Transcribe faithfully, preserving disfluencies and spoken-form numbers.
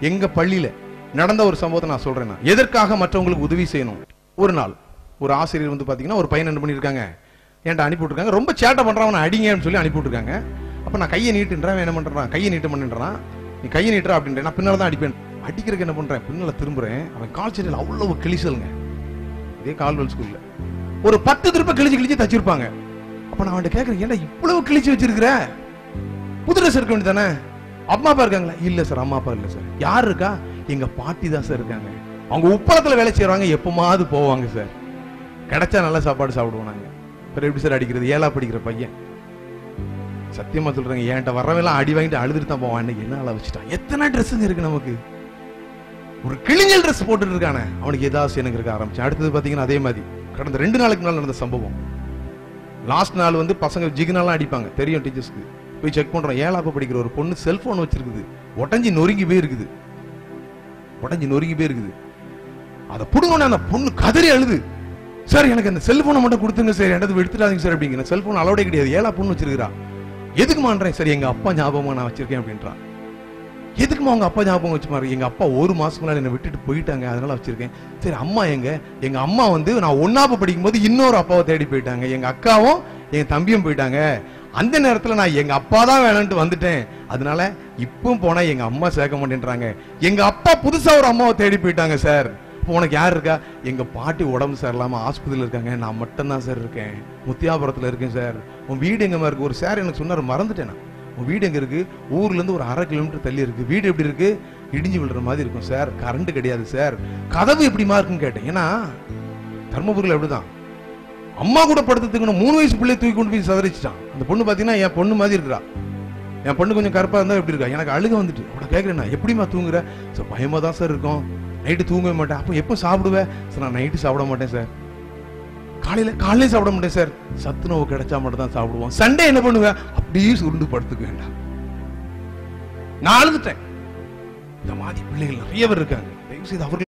எங்க பள்ளியில நடந்த ஒரு சம்பவத்தை நான் சொல்றேன். நான் எதற்காக மற்றவங்களுக்கு உதவி செய்யணும். ஒரு நாள் ஒரு ஆசிரியர் வந்து பாத்தீங்கன்னா ஒரு பையன் என்ன பண்ணிருக்காங்க, என்கிட்ட அனுப்பி விட்டுருக்காங்க. ரொம்ப சேட்டை பண்றான், அடிங்கன்னு சொல்லி அனுப்பி விட்டுருக்காங்க. அப்ப நான் கையை நீட்டுன்றேன், என்ன பண்றான், கையை நீட்ட பண்ணின்றான். நீ கையை நீட்டுற அப்படின்ற, நான் பின்னால தான் அடிப்பேன். அடிக்கிறதுக்கு என்ன பண்றேன், பின்னால திரும்புறேன். அவன் கால் சட்டையில் அவ்வளவு கிழிசலுங்க. இதே கால்வெல் ஸ்கூல்ல ஒரு பத்து திருப்ப கிழிச்சு கிழிச்சு தச்சிருப்பாங்க. அப்ப நான் அவன்கிட்ட கேட்கறேன், ஏன்டா இவ்வளவு கிழிச்சு வச்சிருக்கிற, புது ட்ரெஸ் இருக்க வேண்டியதானே? அம்மா அப்பா இருக்காங்களா? இல்ல சார், அம்மா அப்பா இல்ல சார். யார் இருக்கா? எங்க பாட்டி தான் சார் இருக்காங்க. அவங்க உப்பளத்துல வேலை செய்யறாங்க, எப்பமாவது போவாங்க சார். கிடைச்சா நல்ல சாப்பாடு சாப்பிடுவோம் நாங்க. பிறகு எப்படி சார் அடிக்கிறது? ஏழா படிக்கிற பையன். சத்தியமா சொல்றேங்க, என்கிட்ட வரவெல்லாம் அடி வாங்கிட்டு அழுதுட்டு தான் போவான். என்ன அளவு வச்சுட்டான். எத்தனை ட்ரெஸ்ஸுங்க இருக்கு நமக்கு. ஒரு கிழிஞ்சல் ட்ரெஸ் போட்டுட்டு இருக்கானே, அவனுக்கு ஏதாவது எனக்கு இருக்க ஆரம்பிச்சு. அடுத்தது பாத்தீங்கன்னா அதே மாதிரி கடந்த ரெண்டு நாளுக்கு முன்னால நடந்த சம்பவம். லாஸ்ட் நாள் வந்து பசங்க ஜிகினாலாம் அடிப்பாங்க, தெரியும் டீச்சர்ஸ்க்கு. போய் செக் பண்றோம், ஏழாப்பு படிக்கிற ஒரு பொண்ணு செல்போன் வச்சிருக்குது, உடஞ்சி நொறுங்கி போய் இருக்குது. உடஞ்சி நொறுங்கி போய் இருக்குது. அதை புடுங்கன்னு அந்த பொண்ணு கதறி அழுது, சார் எனக்கு அந்த செல்போனை மட்டும் கொடுத்துங்க சார், என்னது எடுத்துட்டாதீங்க சார் அப்படிங்கிற. செல்போன் அலோடே கிடையாது, ஏழா பொண்ணு வச்சிருக்கா. எதுக்குமான்றேன், சரி எங்க அப்பா ஞாபகமா நான் வச்சிருக்கேன் அப்படின்றான். எதுக்குமா உங்க அப்பா ஞாபகம் வச்சு மாறு? எங்க அப்பா ஒரு மாசம் முன்னாடி என்னை விட்டுட்டு போயிட்டாங்க, அதனால வச்சிருக்கேன். சரி அம்மா எங்க? எங்க அம்மா வந்து நான் ஒன்னாப்பு படிக்கும் போது இன்னொரு அப்பாவை தேடி போயிட்டாங்க, எங்க அக்காவும் எங்க தம்பியும் போயிட்டாங்க. அந்த நேரத்துல நான் எங்க அப்பா தான் வேணும்ட்டு வந்துட்டேன், அதனால இப்பவும் போனா எங்க அம்மா சேர்க்க மாட்டேன்றாங்க. எங்க அப்பா புதுசா ஒரு அம்மாவை தேடி போயிட்டாங்க சார். உனக்கு யார் இருக்கா? எங்க பாட்டி உடம்பு சரியில்லாம ஆஸ்பத்திரியில் இருக்காங்க, நான் மட்டும் தான் சார் இருக்கேன், முத்தியாபுரத்துல இருக்கேன் சார். உன் வீடு எங்கம்மா இருக்கு? ஒரு சார் எனக்கு சொன்னார், மறந்துட்டேன். உன் வீடு எங்க இருக்கு? ஊர்ல இருந்து ஒரு அரை கிலோமீட்டர் தள்ளி இருக்கு. வீடு எப்படி இருக்கு? இடிஞ்சு விழுற மாதிரி இருக்கும் சார், கரண்ட் கிடையாது சார். கதவு எப்படிமா இருக்குன்னு கேட்டேன். ஏன்னா தர்மபுரியில் எப்படிதான் அம்மா கூட படுத்துக்கணும், மூணு வயசு பிள்ளைய தூக்கி கொண்டு போய் சதறிச்சிட்டான். அந்த பொண்ணு பாத்தீங்கன்னா என் பொண்ணு மாதிரி இருக்கிறா. என் பொண்ணு கொஞ்சம் கருப்பா இருந்தா எப்படி இருக்கா? எனக்கு அழுக வந்துட்டு. அவளை கேட்கிறேன், எப்படிமா தூங்குற? சார் பயமா தான் சார் இருக்கும், நைட்டு தூங்கவே மாட்டேன். அப்போ எப்போ சாப்பிடுவேன்? சார் நான் நைட்டு சாப்பிட மாட்டேன் சார், காலையில காலையில சாப்பிட மாட்டேன் சார், சத்துணவு கிடைச்சா மட்டும் தான் சாப்பிடுவோம். சண்டே என்ன பண்ணுவேன்? அப்படியே சுருண்டு படுத்துக்க வேண்டாம். நான் அழுதுட்டேன். இந்த மாதிரி பிள்ளைகள் நிறைய பேர் இருக்காங்க. தயவு செய்து அவர்கள்